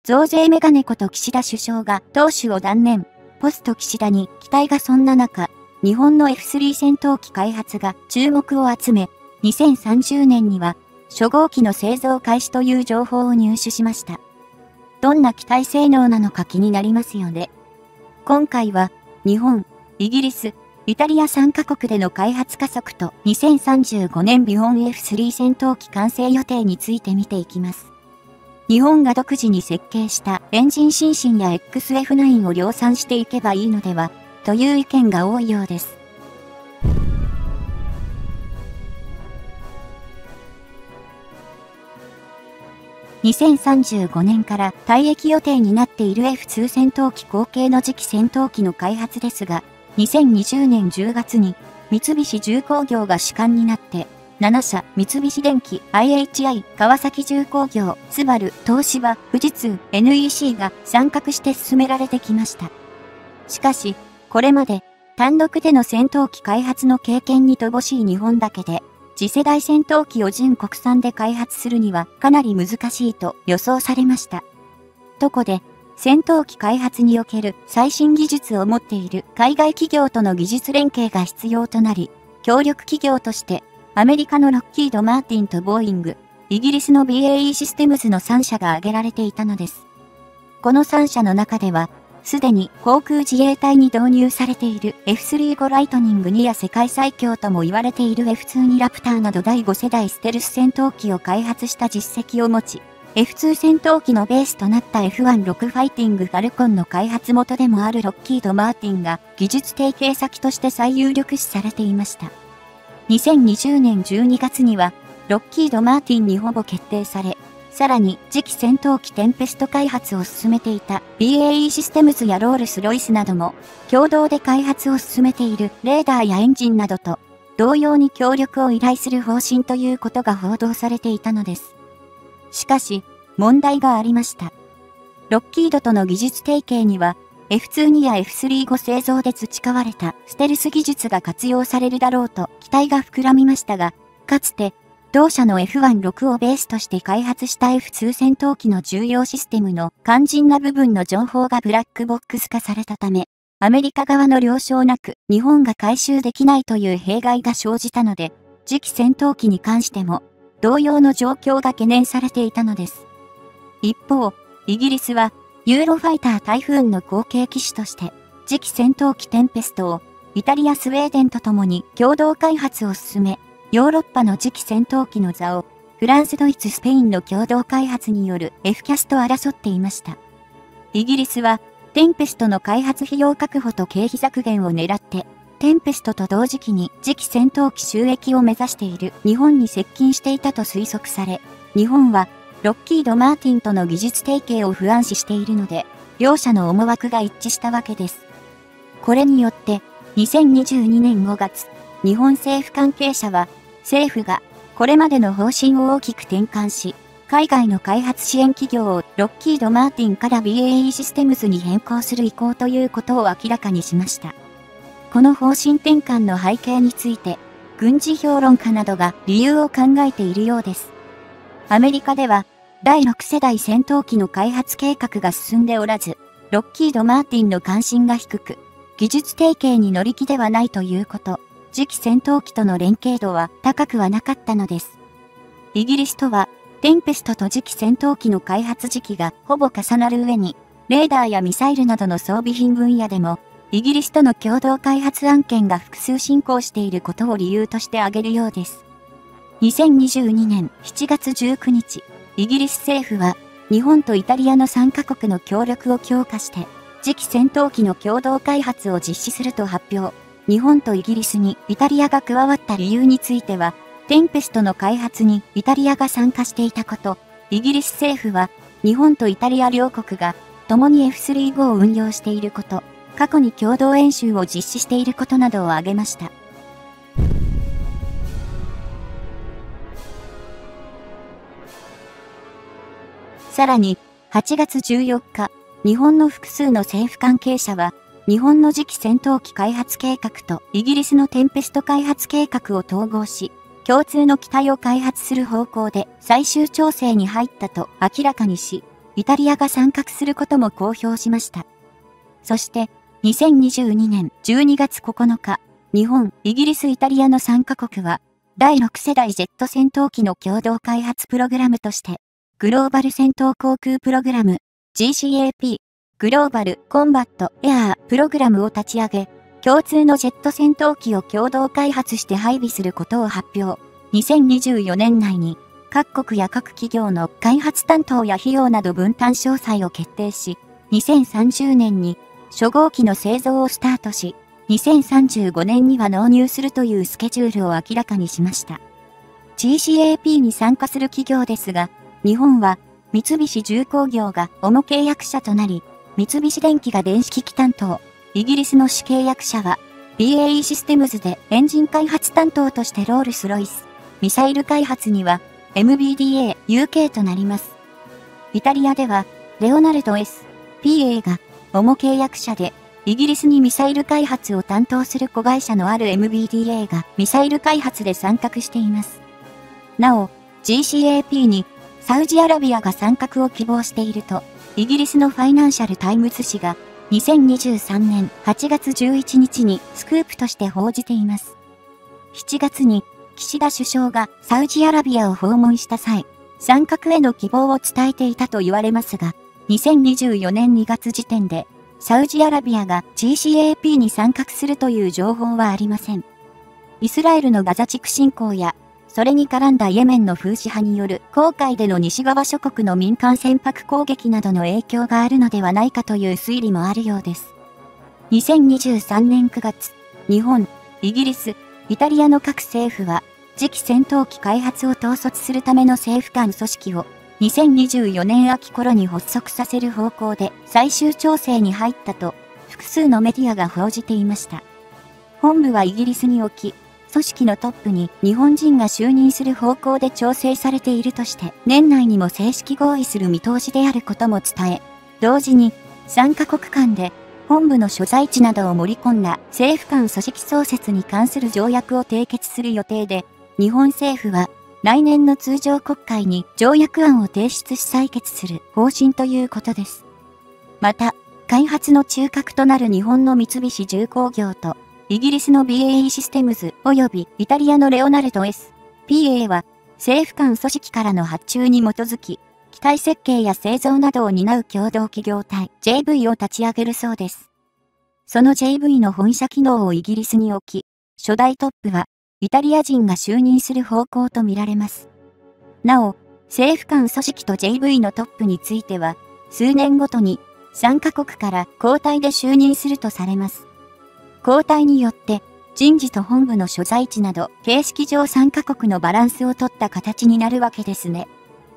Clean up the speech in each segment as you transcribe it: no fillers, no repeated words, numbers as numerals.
増税メガネこと岸田首相が党首を断念。ポスト岸田に期待がそんな中、日本の F3 戦闘機開発が注目を集め、2030年には初号機の製造開始という情報を入手しました。どんな機体性能なのか気になりますよね。今回は日本、イギリス、イタリア3カ国での開発加速と2035年日本 F3 戦闘機完成予定について見ていきます。日本が独自に設計したエンジンシンシンや XF9 を量産していけばいいのでは、という意見が多いようです。2035年から退役予定になっている F2 戦闘機後継の次期戦闘機の開発ですが、2020年10月に三菱重工業が主幹になって、7社、三菱電機、IHI、川崎重工業、スバル、東芝、富士通、NEC が参画して進められてきました。しかし、これまで単独での戦闘機開発の経験に乏しい日本だけで、次世代戦闘機を純国産で開発するにはかなり難しいと予想されました。とこで、戦闘機開発における最新技術を持っている海外企業との技術連携が必要となり、協力企業として、アメリカのロッキード・マーティンとボーイング、イギリスの BAE システムズの3社が挙げられていたのです。この3社の中では、すでに航空自衛隊に導入されている F35 ライトニング2や世界最強とも言われている F22 ラプターなど第5世代ステルス戦闘機を開発した実績を持ち、F2 戦闘機のベースとなった F16 ファイティングファルコンの開発元でもあるロッキード・マーティンが技術提携先として最有力視されていました。2020年12月には、ロッキード・マーティンにほぼ決定され、さらに次期戦闘機テンペスト開発を進めていた BAE システムズやロールス・ロイスなども、共同で開発を進めているレーダーやエンジンなどと、同様に協力を依頼する方針ということが報道されていたのです。しかし、問題がありました。ロッキードとの技術提携には、F22 や F35 製造で培われたステルス技術が活用されるだろうと期待が膨らみましたが、かつて、同社の F16 をベースとして開発した F2 戦闘機の重要システムの肝心な部分の情報がブラックボックス化されたため、アメリカ側の了承なく日本が回収できないという弊害が生じたので、次期戦闘機に関しても、同様の状況が懸念されていたのです。一方、イギリスは、ユーロファイタータイフーンの後継機種として、次期戦闘機テンペストを、イタリア・スウェーデンと共に共同開発を進め、ヨーロッパの次期戦闘機の座を、フランス、ドイツ、スペインの共同開発による F キャスと争っていました。イギリスは、テンペストの開発費用確保と経費削減を狙って、テンペストと同時期に次期戦闘機収益を目指している日本に接近していたと推測され、日本は、ロッキード・マーティンとの技術提携を不安視しているので、両者の思惑が一致したわけです。これによって、2022年5月、日本政府関係者は、政府がこれまでの方針を大きく転換し、海外の開発支援企業をロッキード・マーティンから BAE システムズに変更する意向ということを明らかにしました。この方針転換の背景について、軍事評論家などが理由を考えているようです。アメリカでは、第6世代戦闘機の開発計画が進んでおらず、ロッキード・マーティンの関心が低く、技術提携に乗り気ではないということ、次期戦闘機との連携度は高くはなかったのです。イギリスとは、テンペストと次期戦闘機の開発時期がほぼ重なる上に、レーダーやミサイルなどの装備品分野でも、イギリスとの共同開発案件が複数進行していることを理由として挙げるようです。2022年7月19日、イギリス政府は、日本とイタリアの3カ国の協力を強化して、次期戦闘機の共同開発を実施すると発表。日本とイギリスにイタリアが加わった理由については、テンペストの開発にイタリアが参加していたこと、イギリス政府は、日本とイタリア両国が、共に F35 を運用していること、過去に共同演習を実施していることなどを挙げました。さらに、8月14日、日本の複数の政府関係者は、日本の次期戦闘機開発計画とイギリスのテンペスト開発計画を統合し、共通の機体を開発する方向で最終調整に入ったと明らかにし、 イタリアが参画することも公表しました。そして、2022年12月9日、日本、イギリス、イタリアの3カ国は、第6世代ジェット戦闘機の共同開発プログラムとして、グローバル戦闘航空プログラム、GCAP、グローバルコンバットエアープログラムを立ち上げ、共通のジェット戦闘機を共同開発して配備することを発表。2024年内に、各国や各企業の開発担当や費用など分担詳細を決定し、2030年に初号機の製造をスタートし、2035年には納入するというスケジュールを明らかにしました。GCAP に参加する企業ですが、日本は三菱重工業が主契約者となり、三菱電機が電子機器担当、イギリスの主契約者は BAE システムズでエンジン開発担当としてロールスロイス、ミサイル開発には MBDA UK となります。イタリアではレオナルド S、PA が主契約者で、イギリスにミサイル開発を担当する子会社のある MBDA がミサイル開発で参画しています。なお、GCAP にサウジアラビアが参画を希望していると、イギリスのファイナンシャルタイムズ紙が2023年8月11日にスクープとして報じています。7月に岸田首相がサウジアラビアを訪問した際、参画への希望を伝えていたと言われますが、2024年2月時点でサウジアラビアが GCAP に参画するという情報はありません。イスラエルのガザ地区侵攻や、それに絡んだイエメンのフーシ派による紅海での西側諸国の民間船舶攻撃などの影響があるのではないかという推理もあるようです。2023年9月、日本、イギリス、イタリアの各政府は、次期戦闘機開発を統率するための政府間組織を、2024年秋頃に発足させる方向で最終調整に入ったと、複数のメディアが報じていました。本部はイギリスに置き、組織のトップに日本人が就任する方向で調整されているとして、年内にも正式合意する見通しであることも伝え、同時に3カ国間で本部の所在地などを盛り込んだ政府間組織創設に関する条約を締結する予定で、日本政府は来年の通常国会に条約案を提出し採決する方針ということです。また、開発の中核となる日本の三菱重工業と、イギリスの BAE システムズ及びイタリアのレオナルド S、PA は政府間組織からの発注に基づき、機体設計や製造などを担う共同企業体 JV を立ち上げるそうです。その JV の本社機能をイギリスに置き、初代トップはイタリア人が就任する方向とみられます。なお、政府間組織と JV のトップについては、数年ごとに3カ国から交代で就任するとされます。交代によって人事と本部の所在地など形式上3カ国のバランスを取った形になるわけですね。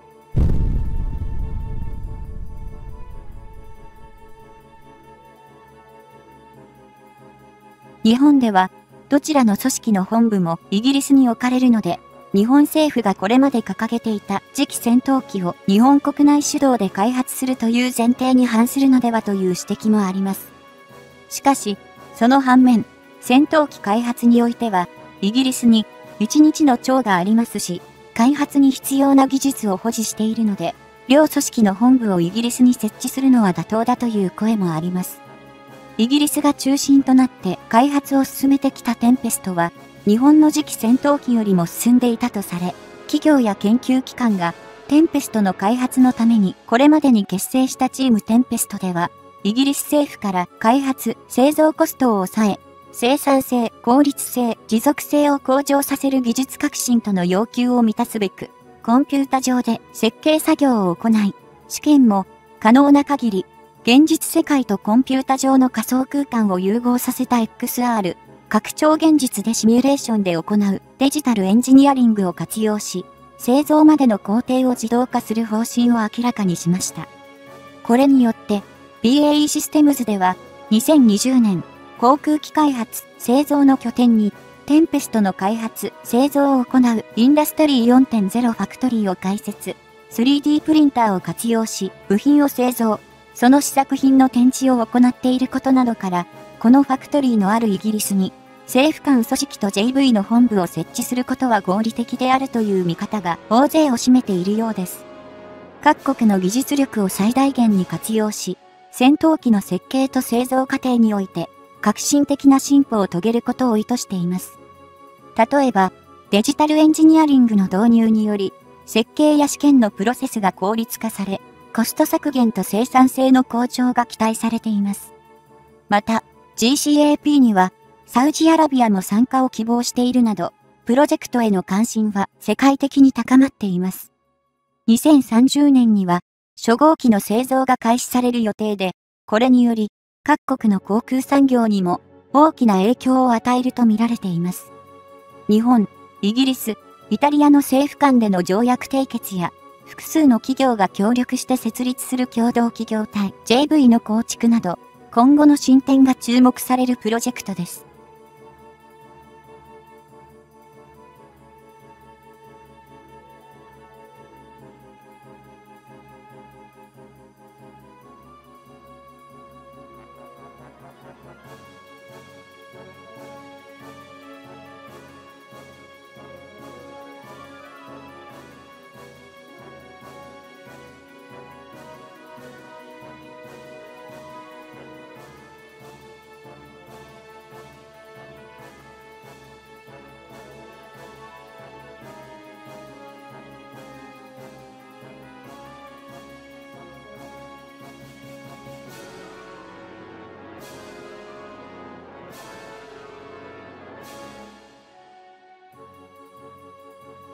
日本ではどちらの組織の本部もイギリスに置かれるので、日本政府がこれまで掲げていた次期戦闘機を日本国内主導で開発するという前提に反するのではという指摘もあります。しかし、その反面、戦闘機開発においては、イギリスに1日の長がありますし、開発に必要な技術を保持しているので、両組織の本部をイギリスに設置するのは妥当だという声もあります。イギリスが中心となって開発を進めてきたテンペストは、日本の次期戦闘機よりも進んでいたとされ、企業や研究機関がテンペストの開発のためにこれまでに結成したチームテンペストでは、イギリス政府から開発・製造コストを抑え、生産性、効率性、持続性を向上させる技術革新との要求を満たすべく、コンピュータ上で設計作業を行い、試験も可能な限り、現実世界とコンピュータ上の仮想空間を融合させた XR、拡張現実でシミュレーションで行うデジタルエンジニアリングを活用し、製造までの工程を自動化する方針を明らかにしました。これによって、BAE システムズでは、2020年、航空機開発、製造の拠点に、テンペストの開発、製造を行うインダストリー 4.0 ファクトリーを開設、3D プリンターを活用し、部品を製造、その試作品の展示を行っていることなどから、このファクトリーのあるイギリスに、政府間組織と JV の本部を設置することは合理的であるという見方が大勢を占めているようです。 各国の技術力を最大限に活用し、戦闘機の設計と製造過程において、革新的な進歩を遂げることを意図しています。例えば、デジタルエンジニアリングの導入により、設計や試験のプロセスが効率化され、コスト削減と生産性の向上が期待されています。また、GCAP には、サウジアラビアも参加を希望しているなど、プロジェクトへの関心は世界的に高まっています。2030年には、初号機の製造が開始される予定で、これにより、各国の航空産業にも大きな影響を与えると見られています。日本、イギリス、イタリアの政府間での条約締結や、複数の企業が協力して設立する共同企業体 JV の構築など、今後の進展が注目されるプロジェクトです。